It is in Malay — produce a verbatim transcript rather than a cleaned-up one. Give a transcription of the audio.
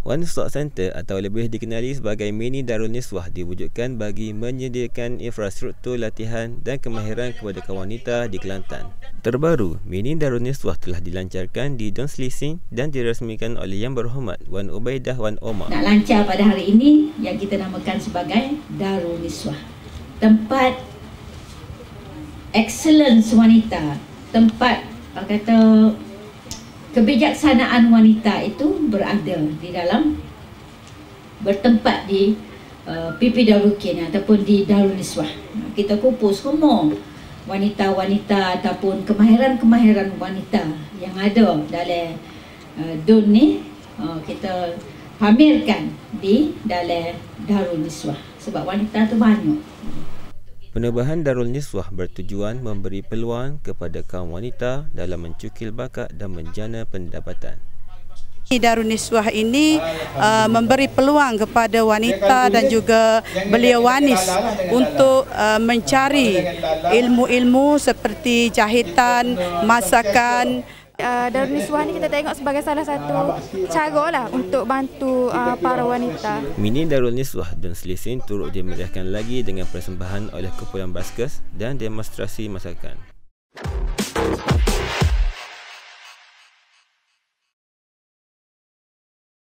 One Stop Center atau lebih dikenali sebagai Mini Darul Niswah diwujudkan bagi menyediakan infrastruktur latihan dan kemahiran kepada kaum wanita di Kelantan. Terbaru, Mini Darul Niswah telah dilancarkan di Dun Slising dan dirasmikan oleh Yang Berhormat Wan Ubaidah Wan Omar. Nak lancar pada hari ini yang kita namakan sebagai Darul Niswah. Tempat excellence wanita, tempat apa kata kebijaksanaan wanita itu berada di dalam, bertempat di uh, P P Darul Rukin ataupun di Darul Niswah. Kita kumpul semua wanita-wanita ataupun kemahiran-kemahiran wanita yang ada dalam uh, Dun ni, uh, kita pamerkan di dalam Darul Niswah sebab wanita tu banyak. Penubuhan Darul Niswah bertujuan memberi peluang kepada kaum wanita dalam mencukil bakat dan menjana pendapatan. Darul Niswah ini uh, memberi peluang kepada wanita dan juga belia wanis untuk uh, mencari ilmu-ilmu seperti jahitan, masakan. Uh, Darul Niswah ni kita tengok sebagai salah satu cara lah untuk bantu uh, para wanita. Mini Darul Niswah Dun Slising turut dimeriahkan lagi dengan persembahan oleh kumpulan Baskers dan demonstrasi masakan.